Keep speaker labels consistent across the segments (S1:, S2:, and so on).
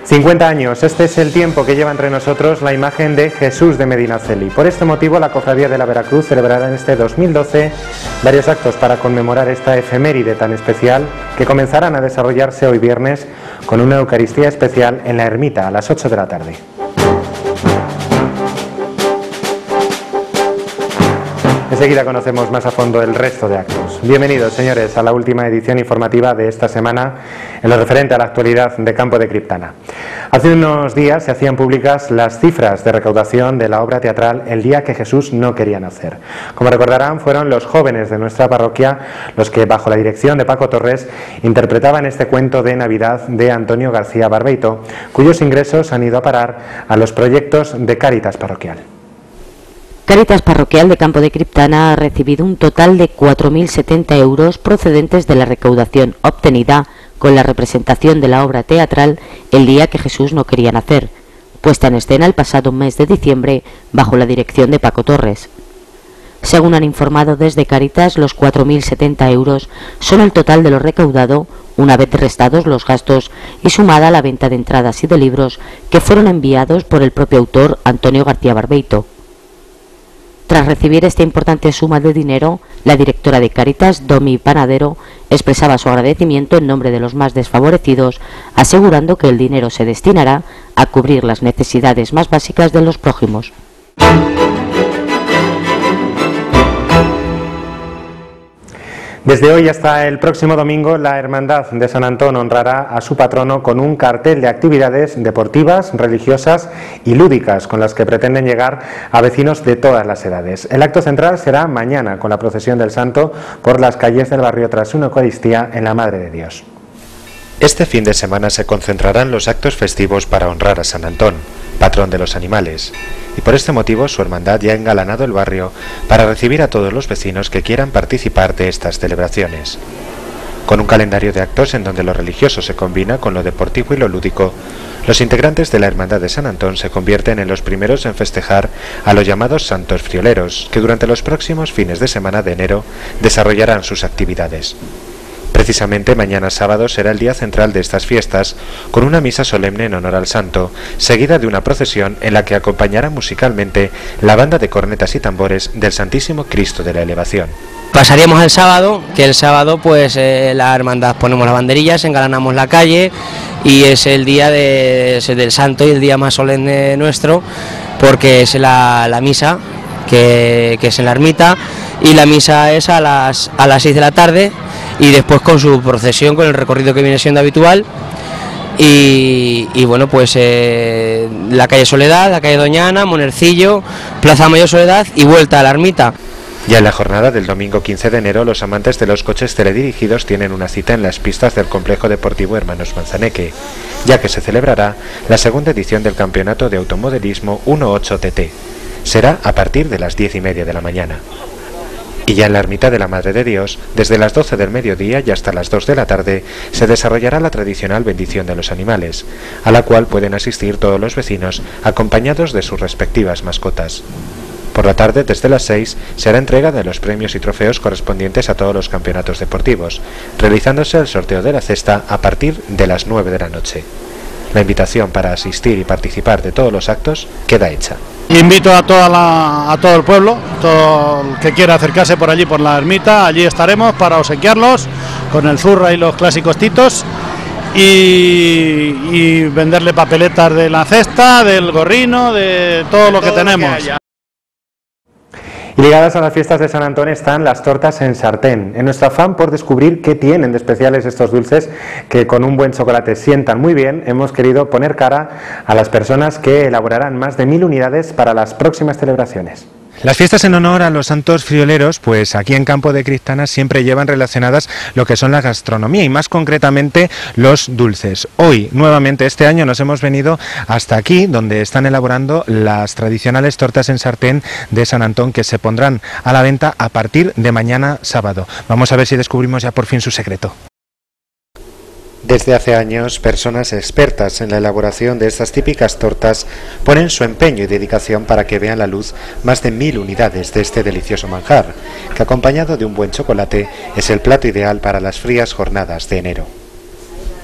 S1: 50 años, este es el tiempo que lleva entre nosotros la imagen de Jesús de Medinaceli. Por este motivo, la Cofradía de la Veracruz celebrará en este 2012 varios actos para conmemorar esta efeméride tan especial que comenzarán a desarrollarse hoy viernes con una Eucaristía especial en la ermita a las 8 de la tarde. Enseguida conocemos más a fondo el resto de actos. Bienvenidos, señores, a la última edición informativa de esta semana en lo referente a la actualidad de Campo de Criptana. Hace unos días se hacían públicas las cifras de recaudación de la obra teatral El día que Jesús no quería nacer. Como recordarán, fueron los jóvenes de nuestra parroquia los que, bajo la dirección de Paco Torres, interpretaban este cuento de Navidad de Antonio García Barbeito, cuyos ingresos han ido a parar a los proyectos de Cáritas Parroquial.
S2: Cáritas Parroquial de Campo de Criptana ha recibido un total de 4.070 euros procedentes de la recaudación obtenida con la representación de la obra teatral El día que Jesús no quería nacer, puesta en escena el pasado mes de diciembre bajo la dirección de Paco Torres. Según han informado desde Cáritas, los 4.070 euros son el total de lo recaudado una vez restados los gastos y sumada la venta de entradas y de libros que fueron enviados por el propio autor Antonio García Barbeito. Tras recibir esta importante suma de dinero, la directora de Cáritas, Domi Panadero, expresaba su agradecimiento en nombre de los más desfavorecidos, asegurando que el dinero se destinará a cubrir las necesidades más básicas de los prójimos.
S1: Desde hoy hasta el próximo domingo, la Hermandad de San Antón honrará a su patrono con un cartel de actividades deportivas, religiosas y lúdicas con las que pretenden llegar a vecinos de todas las edades. El acto central será mañana con la procesión del Santo por las calles del barrio tras una Eucaristía en la Madre de Dios.
S3: Este fin de semana se concentrarán los actos festivos para honrar a San Antón, patrón de los animales, y por este motivo su hermandad ya ha engalanado el barrio para recibir a todos los vecinos que quieran participar de estas celebraciones. Con un calendario de actos en donde lo religioso se combina con lo deportivo y lo lúdico, los integrantes de la Hermandad de San Antón se convierten en los primeros en festejar a los llamados santos frioleros, que durante los próximos fines de semana de enero desarrollarán sus actividades. Precisamente mañana sábado será el día central de estas fiestas, con una misa solemne en honor al santo, seguida de una procesión en la que acompañará musicalmente la banda de cornetas y tambores del Santísimo Cristo de la Elevación.
S4: Pasaríamos el sábado, que el sábado pues la hermandad ponemos las banderillas, engalanamos la calle y es el día del santo y el día más solemne nuestro, porque es la misa que es en la ermita, y la misa es a las 6 de la tarde, y después con su procesión, con el recorrido que viene siendo habitual, y bueno, pues la calle Soledad, la calle Doñana, Monercillo, Plaza Mayor Soledad y vuelta a la ermita.
S3: Ya en la jornada del domingo 15 de enero, los amantes de los coches teledirigidos tienen una cita en las pistas del Complejo Deportivo Hermanos Manzaneque, ya que se celebrará la segunda edición del Campeonato de Automodelismo 1.8 TT. Será a partir de las 10:30 de la mañana. Y ya en la ermita de la Madre de Dios, desde las 12 del mediodía y hasta las 2 de la tarde, se desarrollará la tradicional bendición de los animales, a la cual pueden asistir todos los vecinos acompañados de sus respectivas mascotas. Por la tarde, desde las 6, se hará entrega de los premios y trofeos correspondientes a todos los campeonatos deportivos, realizándose el sorteo de la cesta a partir de las 9 de la noche. La invitación para asistir y participar de todos los actos queda hecha.
S5: Invito a todo el pueblo, todo el que quiera acercarse por allí, por la ermita, allí estaremos para obsequiarlos con el zurra y los clásicos titos y venderle papeletas de la cesta, del gorrino, de todo lo que tenemos.
S1: Y ligadas a las fiestas de San Antón están las tortas en sartén. En nuestro afán por descubrir qué tienen de especiales estos dulces, que con un buen chocolate sientan muy bien, hemos querido poner cara a las personas que elaborarán más de 1000 unidades para las próximas celebraciones.
S6: Las fiestas en honor a los santos frioleros, pues aquí en Campo de Criptana siempre llevan relacionadas lo que son la gastronomía y más concretamente los dulces. Hoy, nuevamente este año, nos hemos venido hasta aquí, donde están elaborando las tradicionales tortas en sartén de San Antón, que se pondrán a la venta a partir de mañana sábado. Vamos a ver si descubrimos ya por fin su secreto.
S3: Desde hace años, personas expertas en la elaboración de estas típicas tortas ponen su empeño y dedicación para que vean la luz más de 1000 unidades de este delicioso manjar, que acompañado de un buen chocolate es el plato ideal para las frías jornadas de enero.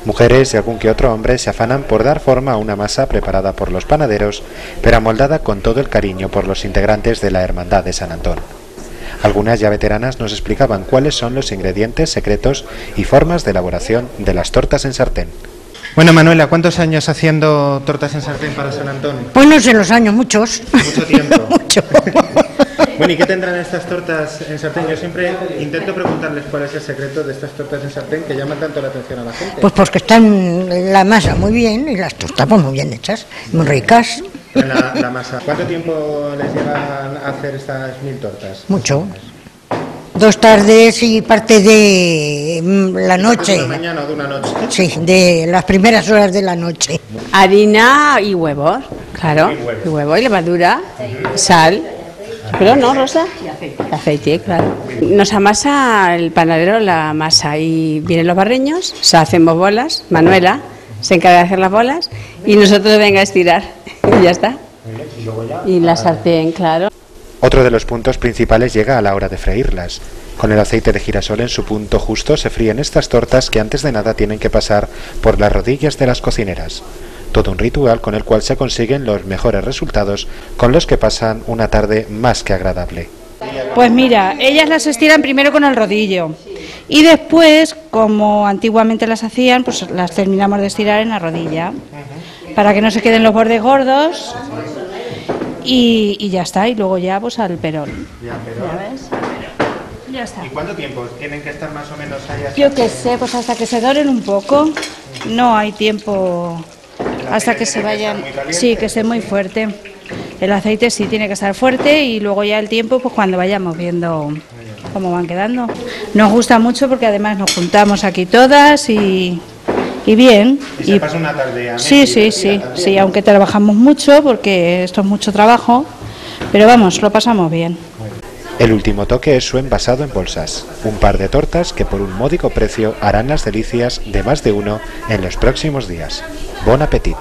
S3: Mujeres y algún que otro hombre se afanan por dar forma a una masa preparada por los panaderos, pero amoldada con todo el cariño por los integrantes de la Hermandad de San Antón. Algunas ya veteranas nos explicaban cuáles son los ingredientes secretos y formas de elaboración de las tortas en sartén.
S6: Bueno, Manuela, ¿cuántos años haciendo tortas en sartén para San Antón?
S7: Pues no sé los años, muchos.
S6: Mucho tiempo.
S7: Mucho.
S6: Bueno, ¿y qué tendrán estas tortas en sartén? Yo siempre intento preguntarles cuál es el secreto de estas tortas en sartén que llaman tanto la atención a la gente.
S7: Pues porque están la masa muy bien y las tortas pues muy bien hechas, muy ricas.
S6: La masa. ¿Cuánto tiempo les llevan a hacer estas 1000 tortas?
S7: Mucho. 2 tardes y parte de la noche.
S6: ¿De una mañana o de una noche?
S7: Sí, de las primeras horas de la noche.
S8: Harina y huevos, claro. Y huevo y levadura, sal. Pero no, Rosa. Aceite, claro. Nos amasa el panadero la masa y vienen los barreños, o sea, hacemos bolas, Manuela se encarga de hacer las bolas y nosotros venga a estirar y ya está. Y la sartén, claro.
S3: Otro de los puntos principales llega a la hora de freírlas. Con el aceite de girasol en su punto justo se fríen estas tortas que antes de nada tienen que pasar por las rodillas de las cocineras. Todo un ritual con el cual se consiguen los mejores resultados, con los que pasan una tarde más que agradable.
S9: Pues mira, ellas las estiran primero con el rodillo y después, como antiguamente las hacían, pues las terminamos de estirar en la rodilla para que no se queden los bordes gordos y ya está, y luego ya pues al perón.
S6: ¿Ya ves?
S9: Ya está.
S6: ¿Y cuánto tiempo tienen que estar más o menos ahí?
S9: Yo qué sé, pues hasta que se doren un poco, no hay tiempo hasta que se vayan, sí, que esté muy fuerte. El aceite sí tiene que estar fuerte y luego ya el tiempo, pues cuando vayamos viendo cómo van quedando. Nos gusta mucho porque además nos juntamos aquí todas y bien.
S6: ¿Y se pasa una tarde a
S9: Sí, aunque trabajamos mucho porque esto es mucho trabajo, pero vamos, lo pasamos bien.
S3: El último toque es su envasado en bolsas, un par de tortas que por un módico precio harán las delicias de más de uno en los próximos días. Bon appetit.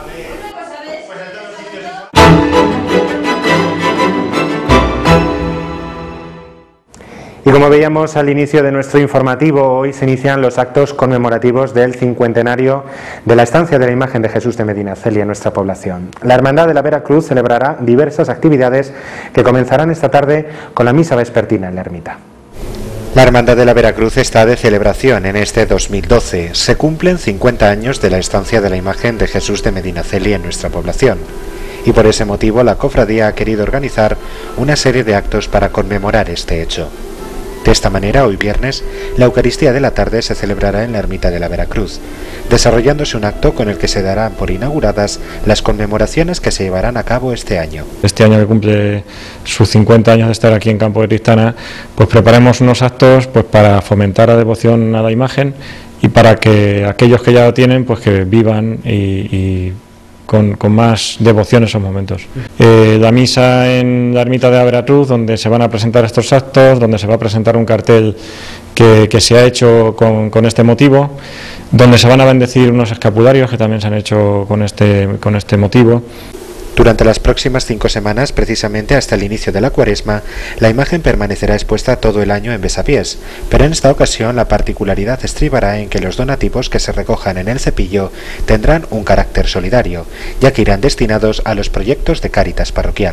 S1: Y como veíamos al inicio de nuestro informativo, hoy se inician los actos conmemorativos del 50º de la estancia de la imagen de Jesús de Medinaceli en nuestra población. La Hermandad de la Veracruz celebrará diversas actividades que comenzarán esta tarde con la misa vespertina en la ermita.
S3: La Hermandad de la Veracruz está de celebración en este 2012. Se cumplen 50 años de la estancia de la imagen de Jesús de Medinaceli en nuestra población. Y por ese motivo la cofradía ha querido organizar una serie de actos para conmemorar este hecho. De esta manera, hoy viernes, la Eucaristía de la tarde se celebrará en la ermita de la Veracruz, desarrollándose un acto con el que se darán por inauguradas las conmemoraciones que se llevarán a cabo este año.
S10: Este año que cumple sus 50 años de estar aquí en Campo de Criptana, pues preparemos unos actos pues para fomentar la devoción a la imagen y para que aquellos que ya lo tienen, pues que vivan y con más devoción esos momentos. La misa en la ermita de la Veracruz, donde se van a presentar estos actos, donde se va a presentar un cartel que se ha hecho con este motivo, donde se van a bendecir unos escapularios que también se han hecho con este motivo.
S3: Durante las próximas 5 semanas, precisamente hasta el inicio de la Cuaresma, la imagen permanecerá expuesta todo el año en besapiés, pero en esta ocasión la particularidad estribará en que los donativos que se recojan en el cepillo tendrán un carácter solidario, ya que irán destinados a los proyectos de Cáritas parroquial.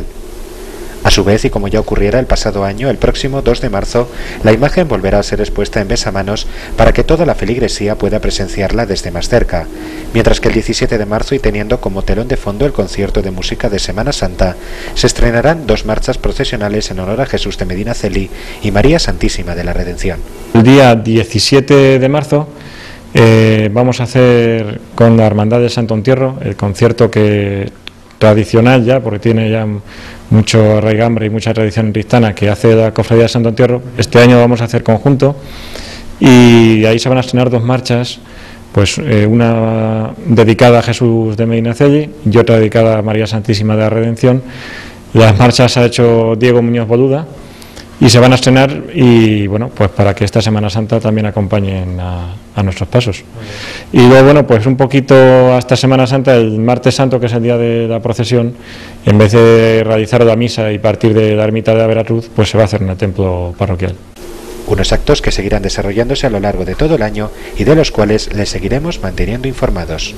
S3: A su vez, y como ya ocurriera el pasado año, el próximo 2 de marzo, la imagen volverá a ser expuesta en besamanos para que toda la feligresía pueda presenciarla desde más cerca, mientras que el 17 de marzo, y teniendo como telón de fondo el concierto de música de Semana Santa, se estrenarán 2 marchas procesionales en honor a Jesús de Medinaceli y María Santísima de la Redención.
S10: El día 17 de marzo vamos a hacer con la Hermandad de Santo Entierro el concierto tradicional ya, porque tiene ya mucho arraigambre y mucha tradición cristana que hace la Cofradía de Santo Entierro. Este año vamos a hacer conjunto y ahí se van a estrenar 2 marchas, pues una dedicada a Jesús de Medinaceli y otra dedicada a María Santísima de la Redención. Las marchas ha hecho Diego Muñoz Boluda y se van a estrenar, y bueno, pues para que esta Semana Santa también acompañen a nuestros pasos. Y luego, bueno, pues un poquito hasta Semana Santa, el martes santo, que es el día de la procesión, en vez de realizar la misa y partir de la ermita de la Veracruz, pues se va a hacer en el templo parroquial.
S3: unos actos que seguirán desarrollándose a lo largo de todo el año y de los cuales les seguiremos manteniendo informados.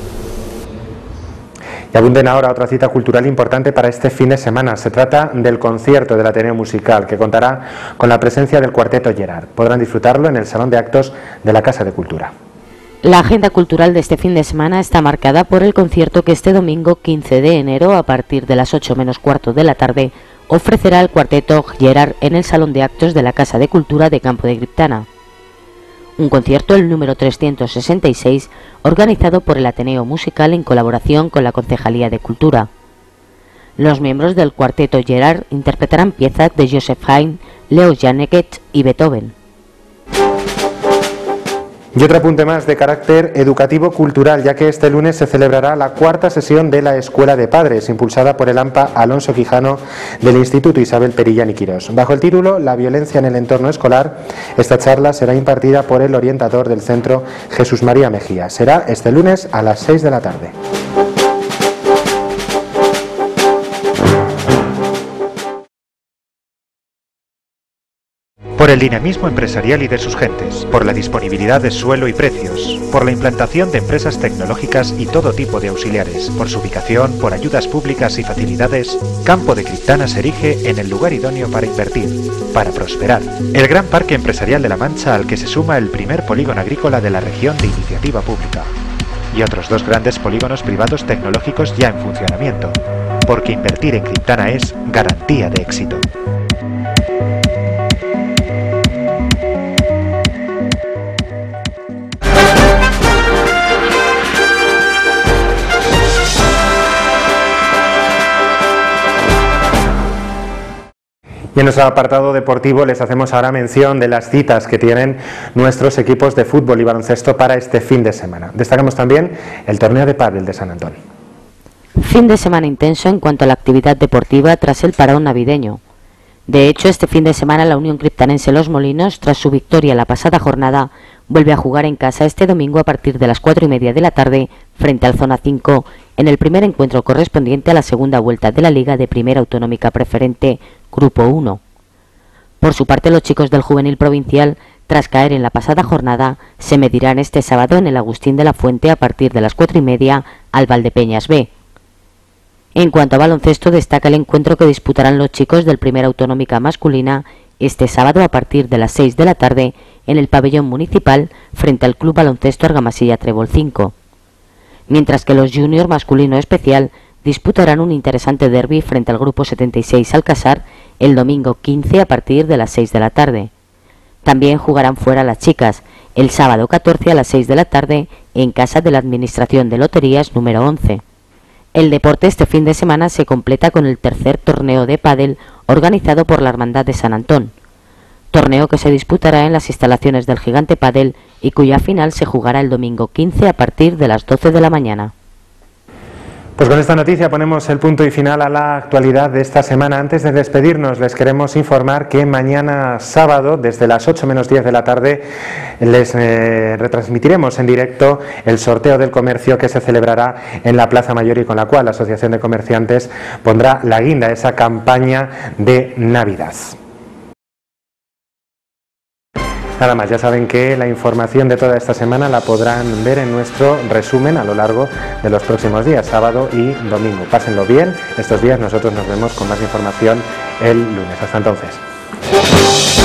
S1: Y abunden ahora a otra cita cultural importante para este fin de semana. Se trata del concierto del Ateneo Musical, que contará con la presencia del Cuarteto Gerard. Podrán disfrutarlo en el Salón de Actos de la Casa de Cultura.
S2: La agenda cultural de este fin de semana está marcada por el concierto que este domingo 15 de enero, a partir de las 8 menos cuarto de la tarde, ofrecerá el Cuarteto Gerard en el Salón de Actos de la Casa de Cultura de Campo de Criptana. Un concierto, el número 366, organizado por el Ateneo Musical en colaboración con la Concejalía de Cultura. Los miembros del Cuarteto Gerard interpretarán piezas de Joseph Haydn, Leo Janéquez y Beethoven.
S1: Y otro apunte más de carácter educativo-cultural, ya que este lunes se celebrará la cuarta sesión de la Escuela de Padres, impulsada por el AMPA Alonso Quijano del Instituto Isabel Perillán y Quirós. Bajo el título La violencia en el entorno escolar, esta charla será impartida por el orientador del centro, Jesús María Mejía. Será este lunes a las 6 de la tarde.
S3: Por el dinamismo empresarial y de sus gentes, por la disponibilidad de suelo y precios, por la implantación de empresas tecnológicas y todo tipo de auxiliares, por su ubicación, por ayudas públicas y facilidades, Campo de Criptana se erige en el lugar idóneo para invertir, para prosperar. El gran parque empresarial de La Mancha, al que se suma el primer polígono agrícola de la región de iniciativa pública, y otros 2 grandes polígonos privados tecnológicos ya en funcionamiento, porque invertir en Criptana es garantía de éxito.
S1: Y en nuestro apartado deportivo les hacemos ahora mención de las citas que tienen nuestros equipos de fútbol y baloncesto para este fin de semana. Destacamos también el torneo de pádel de San Antón.
S2: Fin de semana intenso en cuanto a la actividad deportiva tras el parón navideño. De hecho, este fin de semana la Unión Criptanense Los Molinos, tras su victoria la pasada jornada, vuelve a jugar en casa este domingo a partir de las 4:30 de la tarde frente al Zona 5 en el primer encuentro correspondiente a la segunda vuelta de la Liga de Primera Autonómica Preferente Grupo 1. Por su parte, los chicos del Juvenil Provincial, tras caer en la pasada jornada, se medirán este sábado en el Agustín de la Fuente a partir de las 4:30 al Valdepeñas B. En cuanto a baloncesto, destaca el encuentro que disputarán los chicos del Primera Autonómica Masculina este sábado a partir de las 6 de la tarde en el pabellón municipal frente al Club Baloncesto Argamasilla Trébol 5. Mientras que los Junior Masculino Especial disputarán un interesante derbi frente al Grupo 76 Alcázar el domingo 15 a partir de las 6 de la tarde. También jugarán fuera las chicas el sábado 14 a las 6 de la tarde en casa de la Administración de Loterías número 11. El deporte este fin de semana se completa con el tercer torneo de pádel organizado por la Hermandad de San Antón, torneo que se disputará en las instalaciones del Gigante Pádel y cuya final se jugará el domingo 15 a partir de las 12 de la mañana.
S1: Pues con esta noticia ponemos el punto y final a la actualidad de esta semana. Antes de despedirnos, les queremos informar que mañana sábado, desde las 8 menos 10 de la tarde, les retransmitiremos en directo el sorteo del comercio que se celebrará en la Plaza Mayor y con la cual la Asociación de Comerciantes pondrá la guinda a esa campaña de Navidad. Nada más, ya saben que la información de toda esta semana la podrán ver en nuestro resumen a lo largo de los próximos días, sábado y domingo. Pásenlo bien estos días, nosotros nos vemos con más información el lunes. Hasta entonces.